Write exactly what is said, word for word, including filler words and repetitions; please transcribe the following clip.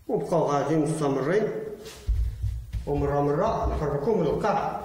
وبقاو غادي مستمرين، ومرة مرة نحركو من القاع.